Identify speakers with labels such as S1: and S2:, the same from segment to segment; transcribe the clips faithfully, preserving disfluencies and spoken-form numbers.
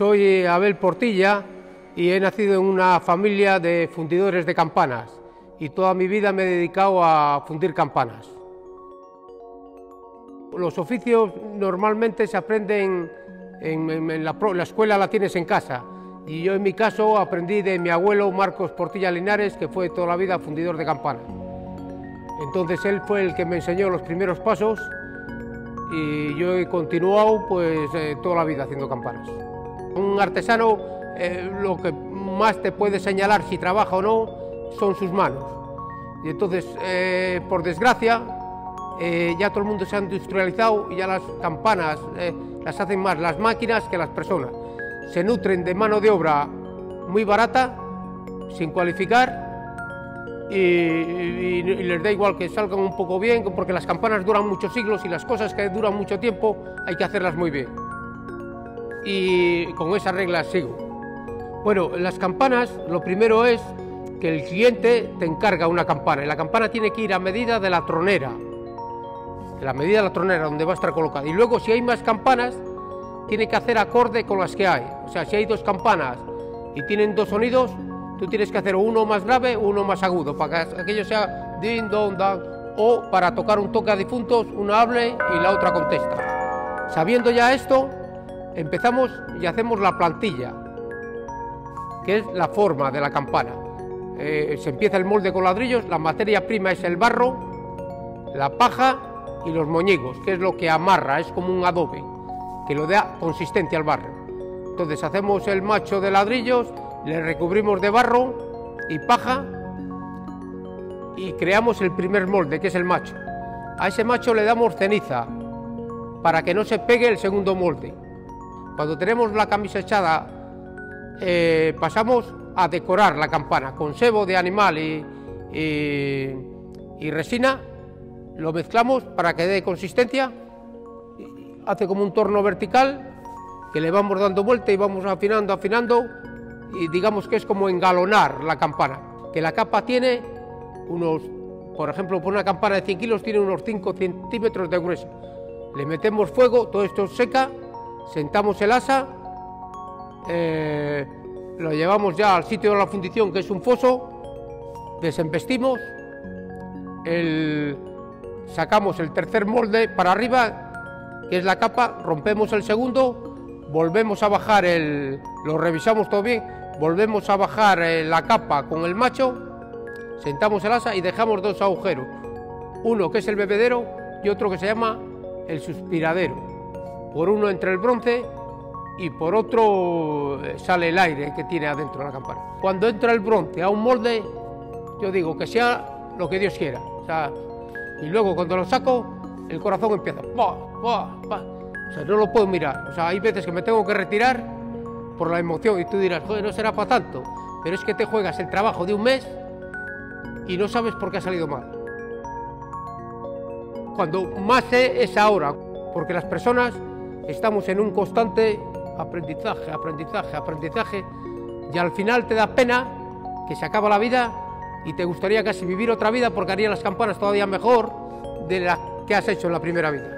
S1: Soy Abel Portilla y he nacido en una familia de fundidores de campanas y toda mi vida me he dedicado a fundir campanas. Los oficios normalmente se aprenden en, en, en la, la escuela, la tienes en casa, y yo en mi caso aprendí de mi abuelo Marcos Portilla Linares, que fue toda la vida fundidor de campanas. Entonces él fue el que me enseñó los primeros pasos y yo he continuado pues eh, toda la vida haciendo campanas. Un artesano eh, lo que más te puede señalar si trabaja o no son sus manos. Y entonces, eh, por desgracia, eh, ya todo el mundo se ha industrializado y ya las campanas eh, las hacen más las máquinas que las personas. Se nutren de mano de obra muy barata, sin cualificar, y, y, y les da igual que salgan un poco bien, porque las campanas duran muchos siglos y las cosas que duran mucho tiempo hay que hacerlas muy bien. Y con esas reglas sigo. Bueno, las campanas, lo primero es que el cliente te encarga una campana y la campana tiene que ir a medida de la tronera, de la medida de la tronera donde va a estar colocada. Y luego, si hay más campanas, tiene que hacer acorde con las que hay. O sea, si hay dos campanas y tienen dos sonidos, tú tienes que hacer uno más grave, uno más agudo, para que aquello sea din, don, dan, o para tocar un toque a difuntos, una hable y la otra contesta. Sabiendo ya esto, empezamos y hacemos la plantilla, que es la forma de la campana. Eh, se empieza el molde con ladrillos, la materia prima es el barro, la paja y los moñigos, que es lo que amarra, es como un adobe, que lo da consistencia al barro. Entonces hacemos el macho de ladrillos, le recubrimos de barro y paja y creamos el primer molde, que es el macho. A ese macho le damos ceniza para que no se pegue el segundo molde. Cuando tenemos la camisa echada, eh, pasamos a decorar la campana con sebo de animal y, y, y resina. Lo mezclamos para que dé consistencia, hace como un torno vertical que le vamos dando vuelta y vamos afinando, afinando, y digamos que es como engalonar la campana, que la capa tiene unos, por ejemplo, por una campana de cien kilos tiene unos cinco centímetros de grueso. Le metemos fuego, todo esto seca, sentamos el asa, eh, lo llevamos ya al sitio de la fundición, que es un foso, desembestimos, el, sacamos el tercer molde para arriba, que es la capa, rompemos el segundo, volvemos a bajar el, lo revisamos todo bien, volvemos a bajar la capa con el macho, sentamos el asa y dejamos dos agujeros, uno que es el bebedero y otro que se llama el suspiradero. Por uno entra el bronce y por otro sale el aire que tiene adentro de la campana. Cuando entra el bronce a un molde, yo digo que sea lo que Dios quiera. O sea, y luego cuando lo saco, el corazón empieza. ¡Bah, bah, bah! O sea, no lo puedo mirar. O sea, hay veces que me tengo que retirar por la emoción y tú dirás, joder, no será para tanto. Pero es que te juegas el trabajo de un mes y no sabes por qué ha salido mal. Cuando más sé es ahora, porque las personas estamos en un constante aprendizaje, aprendizaje, aprendizaje, y al final te da pena que se acaba la vida y te gustaría casi vivir otra vida porque harían las campanas todavía mejor de la que has hecho en la primera vida.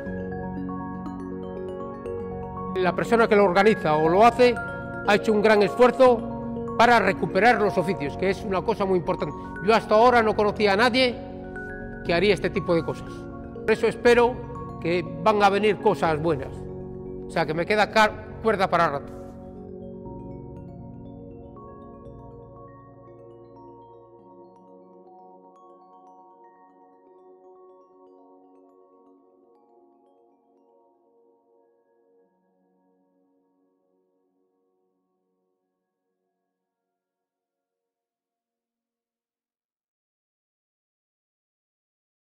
S1: La persona que lo organiza o lo hace ha hecho un gran esfuerzo para recuperar los oficios, que es una cosa muy importante. Yo hasta ahora no conocía a nadie que haría este tipo de cosas. Por eso espero que van a venir cosas buenas. O sea, que me queda cuerda para rato.